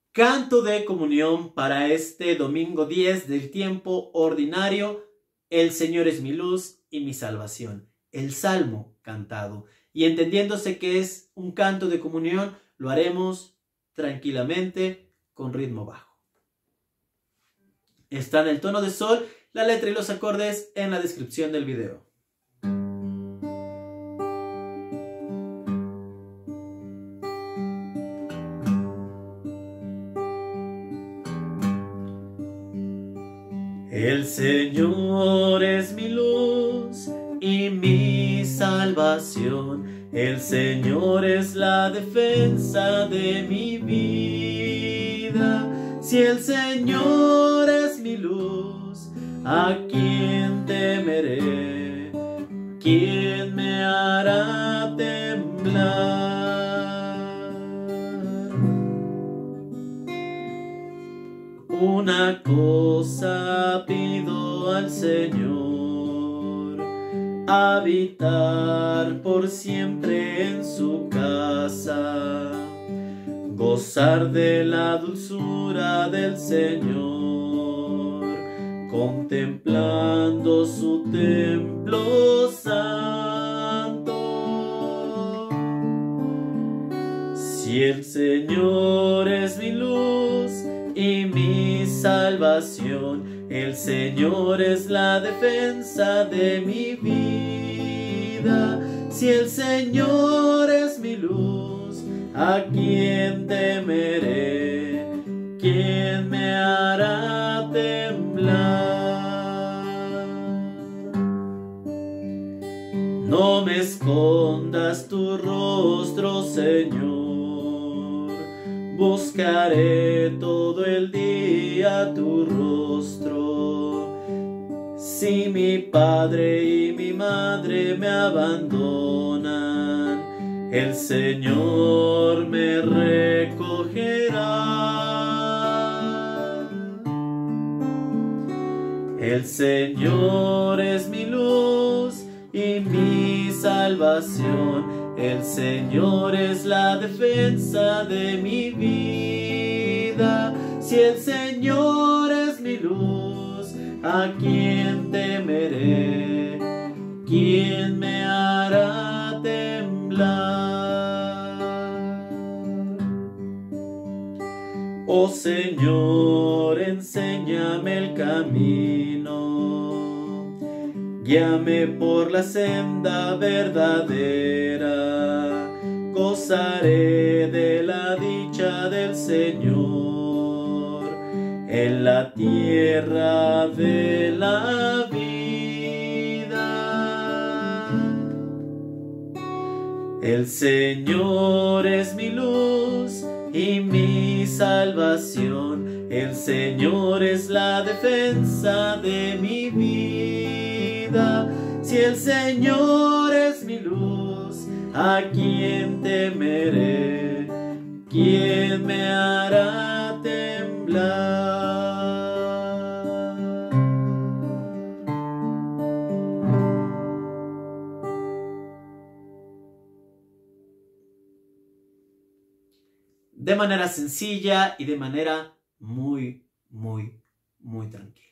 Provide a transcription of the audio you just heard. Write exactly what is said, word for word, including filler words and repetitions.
Canto de comunión para este domingo diez del tiempo ordinario. El Señor es mi luz y mi salvación. El salmo cantado. Y entendiéndose que es un canto de comunión, lo haremos tranquilamente con ritmo bajo. Está en el tono de sol, la letra y los acordes en la descripción del video. El Señor es mi luz y mi salvación. El Señor es la defensa de mi vida. Si el Señor es mi luz, ¿a quién temeré? ¿Quién me hará temblar? Una cosa pido al Señor, habitar por siempre en su casa, gozar de la dulzura del Señor, contemplando su templo santo. Si el Señor es mi luz y mi salvación, el Señor es la defensa de mi vida. Si el Señor es mi luz, ¿a quién temeré? ¿Quién me hará temblar? No me escondas tu rostro, Señor. Buscaré todo el día tu rostro. Si mi padre y mi madre me abandonan, el Señor me recogerá. El Señor es mi luz y mi salvación. El Señor es la defensa de mi vida. Si el Señor es mi luz, ¿a quién temeré? ¿Quién me hará temblar? Oh Señor, enséñame el camino. Guíame por la senda verdadera, gozaré de la dicha del Señor en la tierra de la vida. El Señor es mi luz y mi salvación, el Señor es la defensa de mi vida. Si el Señor es mi luz, ¿a quién temeré? ¿Quién me hará temblar? De manera sencilla y de manera muy, muy, muy tranquila.